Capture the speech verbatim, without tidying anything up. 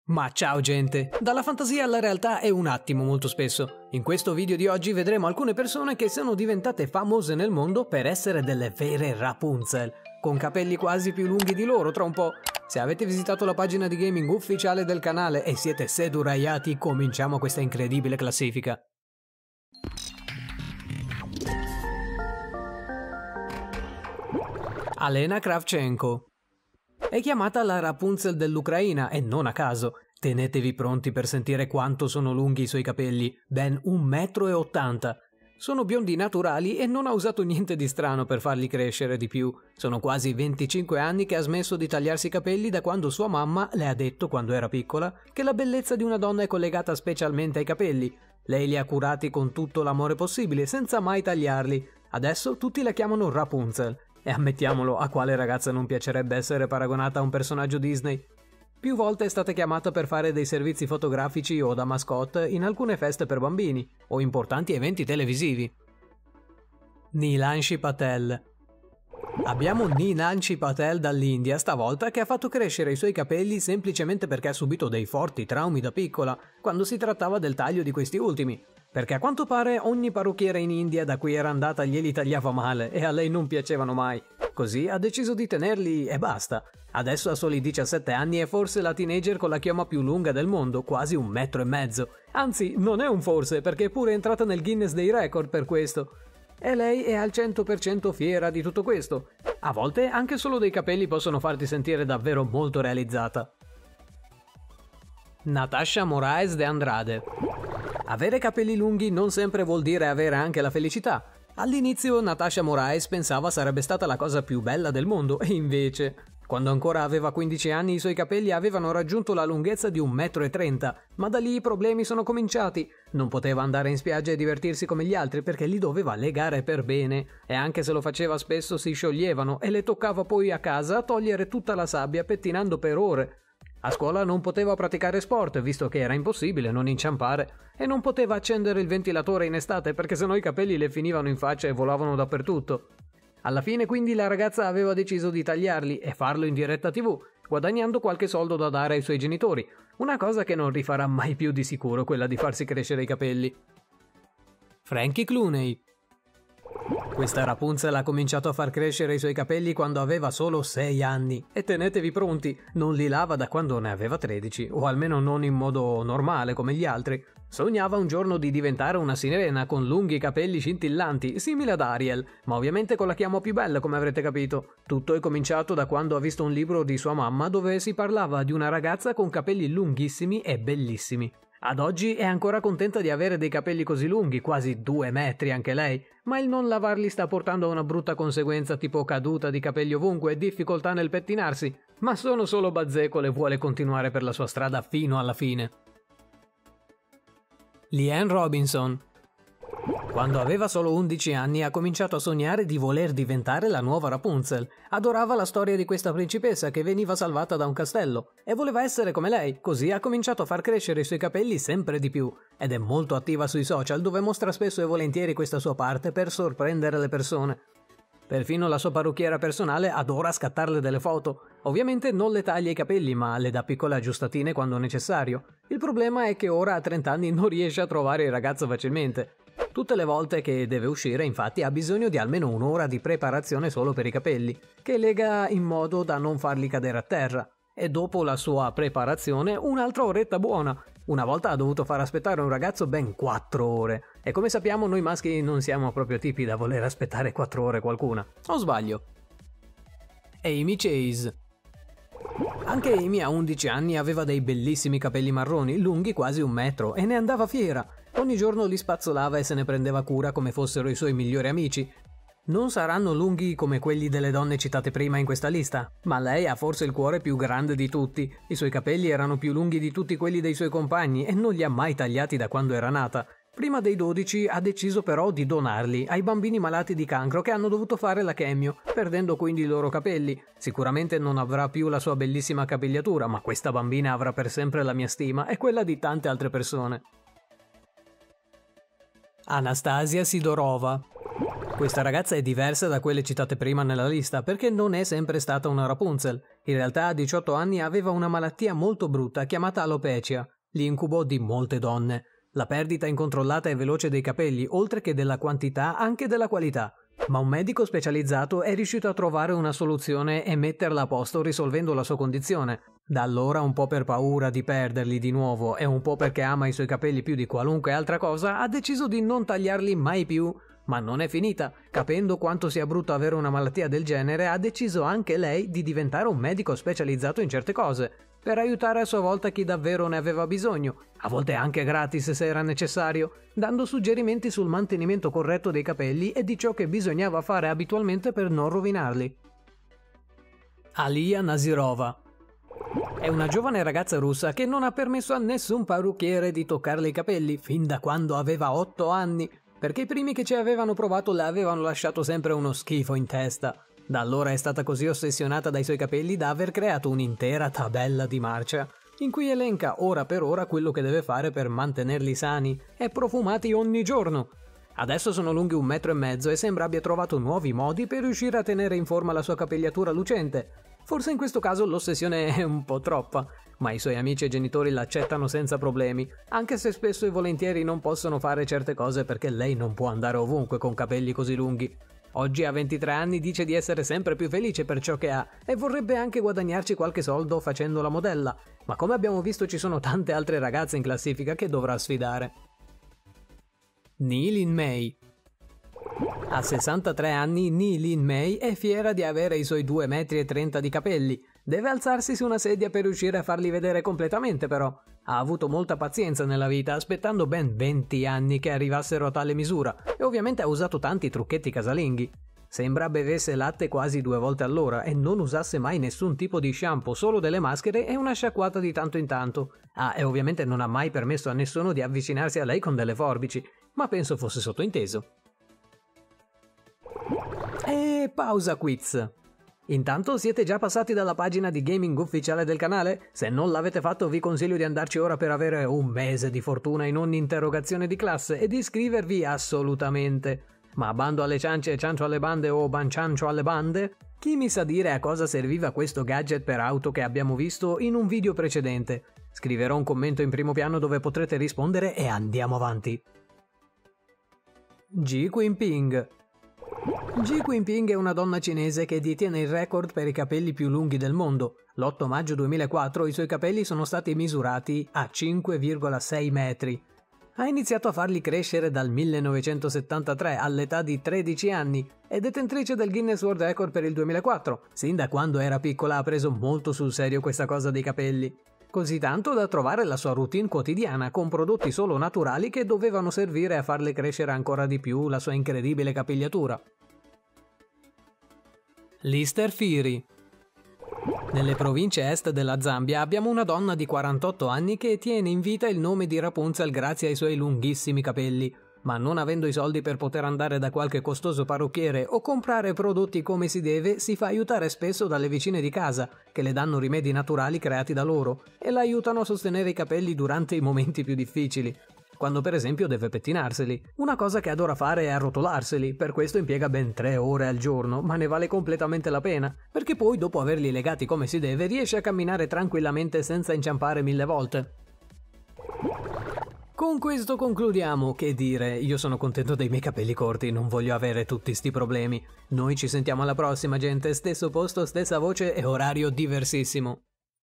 Ma ciao gente! Dalla fantasia alla realtà è un attimo molto spesso. In questo video di oggi vedremo alcune persone che sono diventate famose nel mondo per essere delle vere Rapunzel, con capelli quasi più lunghi di loro tra un po'. Se avete visitato la pagina di gaming ufficiale del canale e siete seduraiati, cominciamo questa incredibile classifica. Alena Kravchenko è chiamata la Rapunzel dell'Ucraina e non a caso. Tenetevi pronti per sentire quanto sono lunghi i suoi capelli, ben un metro e ottanta. Sono biondi naturali e non ha usato niente di strano per farli crescere di più. Sono quasi venticinque anni che ha smesso di tagliarsi i capelli da quando sua mamma le ha detto, quando era piccola, che la bellezza di una donna è collegata specialmente ai capelli. Lei li ha curati con tutto l'amore possibile, senza mai tagliarli. Adesso tutti la chiamano Rapunzel. E ammettiamolo, a quale ragazza non piacerebbe essere paragonata a un personaggio Disney? Più volte è stata chiamata per fare dei servizi fotografici o da mascotte in alcune feste per bambini o importanti eventi televisivi. Nilanshi Patel. Abbiamo Nilanshi Patel dall'India stavolta, che ha fatto crescere i suoi capelli semplicemente perché ha subito dei forti traumi da piccola quando si trattava del taglio di questi ultimi. Perché a quanto pare ogni parrucchiere in India da cui era andata glieli tagliava male e a lei non piacevano mai. Così ha deciso di tenerli e basta. Adesso ha soli diciassette anni e forse la teenager con la chioma più lunga del mondo, quasi un metro e mezzo. Anzi, non è un forse, perché è pure entrata nel Guinness dei record per questo. E lei è al cento per cento fiera di tutto questo. A volte anche solo dei capelli possono farti sentire davvero molto realizzata. Natasha Moraes de Andrade. Avere capelli lunghi non sempre vuol dire avere anche la felicità. All'inizio Natasha Moraes pensava sarebbe stata la cosa più bella del mondo e invece, quando ancora aveva quindici anni, i suoi capelli avevano raggiunto la lunghezza di un metro e trenta, ma da lì i problemi sono cominciati. Non poteva andare in spiaggia e divertirsi come gli altri perché li doveva legare per bene e anche se lo faceva spesso si scioglievano e le toccava poi a casa togliere tutta la sabbia pettinando per ore. A scuola non poteva praticare sport, visto che era impossibile non inciampare, e non poteva accendere il ventilatore in estate perché sennò i capelli le finivano in faccia e volavano dappertutto. Alla fine quindi la ragazza aveva deciso di tagliarli e farlo in diretta tivù, guadagnando qualche soldo da dare ai suoi genitori, una cosa che non rifarà mai più di sicuro, quella di farsi crescere i capelli. Frankie Clooney. Questa Rapunzel ha cominciato a far crescere i suoi capelli quando aveva solo sei anni e tenetevi pronti, non li lava da quando ne aveva tredici, o almeno non in modo normale come gli altri. Sognava un giorno di diventare una sirena con lunghi capelli scintillanti, simile ad Ariel, ma ovviamente con la chioma più bella, come avrete capito. Tutto è cominciato da quando ha visto un libro di sua mamma dove si parlava di una ragazza con capelli lunghissimi e bellissimi. Ad oggi è ancora contenta di avere dei capelli così lunghi, quasi due metri anche lei, ma il non lavarli sta portando a una brutta conseguenza tipo caduta di capelli ovunque e difficoltà nel pettinarsi, ma sono solo bazzecole e vuole continuare per la sua strada fino alla fine. Leanne Robinson. Quando aveva solo undici anni ha cominciato a sognare di voler diventare la nuova Rapunzel. Adorava la storia di questa principessa che veniva salvata da un castello e voleva essere come lei, così ha cominciato a far crescere i suoi capelli sempre di più ed è molto attiva sui social dove mostra spesso e volentieri questa sua parte per sorprendere le persone. Perfino la sua parrucchiera personale adora scattarle delle foto. Ovviamente non le taglia i capelli, ma le dà piccole aggiustatine quando necessario. Il problema è che ora a trenta anni non riesce a trovare il ragazzo facilmente. Tutte le volte che deve uscire, infatti, ha bisogno di almeno un'ora di preparazione solo per i capelli, che lega in modo da non farli cadere a terra. E dopo la sua preparazione, un'altra oretta buona. Una volta ha dovuto far aspettare un ragazzo ben quattro ore. E come sappiamo noi maschi non siamo proprio tipi da voler aspettare quattro ore qualcuna. O sbaglio? Amy Chase. Anche Amy a undici anni aveva dei bellissimi capelli marroni, lunghi quasi un metro, e ne andava fiera. Ogni giorno li spazzolava e se ne prendeva cura come fossero i suoi migliori amici. Non saranno lunghi come quelli delle donne citate prima in questa lista, ma lei ha forse il cuore più grande di tutti. I suoi capelli erano più lunghi di tutti quelli dei suoi compagni e non li ha mai tagliati da quando era nata. Prima dei dodici ha deciso però di donarli ai bambini malati di cancro che hanno dovuto fare la chemio, perdendo quindi i loro capelli. Sicuramente non avrà più la sua bellissima capigliatura, ma questa bambina avrà per sempre la mia stima e quella di tante altre persone. Anastasia Sidorova. Questa ragazza è diversa da quelle citate prima nella lista perché non è sempre stata una Rapunzel. In realtà a diciotto anni aveva una malattia molto brutta chiamata alopecia, l'incubo di molte donne. La perdita incontrollata e veloce dei capelli, oltre che della quantità, anche della qualità. Ma un medico specializzato è riuscito a trovare una soluzione e metterla a posto risolvendo la sua condizione. Da allora, un po' per paura di perderli di nuovo e un po' perché ama i suoi capelli più di qualunque altra cosa, ha deciso di non tagliarli mai più. Ma non è finita. Capendo quanto sia brutto avere una malattia del genere, ha deciso anche lei di diventare un medico specializzato in certe cose, per aiutare a sua volta chi davvero ne aveva bisogno, a volte anche gratis se era necessario, dando suggerimenti sul mantenimento corretto dei capelli e di ciò che bisognava fare abitualmente per non rovinarli. Alia Nazirova è una giovane ragazza russa che non ha permesso a nessun parrucchiere di toccarle i capelli fin da quando aveva otto anni, perché i primi che ci avevano provato le avevano lasciato sempre uno schifo in testa. Da allora è stata così ossessionata dai suoi capelli da aver creato un'intera tabella di marcia, in cui elenca ora per ora quello che deve fare per mantenerli sani e profumati ogni giorno. Adesso sono lunghi un metro e mezzo e sembra abbia trovato nuovi modi per riuscire a tenere in forma la sua capigliatura lucente. Forse in questo caso l'ossessione è un po' troppa, ma i suoi amici e genitori l'accettano senza problemi, anche se spesso e volentieri non possono fare certe cose perché lei non può andare ovunque con capelli così lunghi. Oggi a ventitré anni dice di essere sempre più felice per ciò che ha e vorrebbe anche guadagnarci qualche soldo facendo la modella, ma come abbiamo visto ci sono tante altre ragazze in classifica che dovrà sfidare. Ni Lin Mei. A sessantatré anni Ni Lin Mei è fiera di avere i suoi due metri e trenta di capelli. Deve alzarsi su una sedia per riuscire a farli vedere completamente però. Ha avuto molta pazienza nella vita, aspettando ben venti anni che arrivassero a tale misura e ovviamente ha usato tanti trucchetti casalinghi. Sembra bevesse latte quasi due volte all'ora e non usasse mai nessun tipo di shampoo, solo delle maschere e una sciacquata di tanto in tanto. Ah, e ovviamente non ha mai permesso a nessuno di avvicinarsi a lei con delle forbici, ma penso fosse sottointeso. E pausa quiz. Intanto siete già passati dalla pagina di gaming ufficiale del canale? Se non l'avete fatto vi consiglio di andarci ora per avere un mese di fortuna in ogni interrogazione di classe e di iscrivervi assolutamente. Ma bando alle ciance e ciancio alle bande o banciancio alle bande? Chi mi sa dire a cosa serviva questo gadget per auto che abbiamo visto in un video precedente? Scriverò un commento in primo piano dove potrete rispondere e andiamo avanti. Xi Jinping. Xi Jinping è una donna cinese che detiene il record per i capelli più lunghi del mondo. L'otto maggio duemilaquattro i suoi capelli sono stati misurati a cinque virgola sei metri. Ha iniziato a farli crescere dal millenovecentosettantatré all'età di tredici anni. È detentrice del Guinness World Record per il duemilaquattro. Sin da quando era piccola ha preso molto sul serio questa cosa dei capelli. Così tanto da trovare la sua routine quotidiana con prodotti solo naturali che dovevano servire a farle crescere ancora di più la sua incredibile capigliatura. Lister Firi. Nelle province est della Zambia abbiamo una donna di quarantotto anni che tiene in vita il nome di Rapunzel grazie ai suoi lunghissimi capelli, ma non avendo i soldi per poter andare da qualche costoso parrucchiere o comprare prodotti come si deve, si fa aiutare spesso dalle vicine di casa, che le danno rimedi naturali creati da loro e la aiutano a sostenere i capelli durante i momenti più difficili. Quando per esempio deve pettinarseli. Una cosa che adora fare è arrotolarseli, per questo impiega ben tre ore al giorno, ma ne vale completamente la pena, perché poi dopo averli legati come si deve riesce a camminare tranquillamente senza inciampare mille volte. Con questo concludiamo, che dire, io sono contento dei miei capelli corti, non voglio avere tutti sti problemi. Noi ci sentiamo alla prossima gente, stesso posto, stessa voce e orario diversissimo.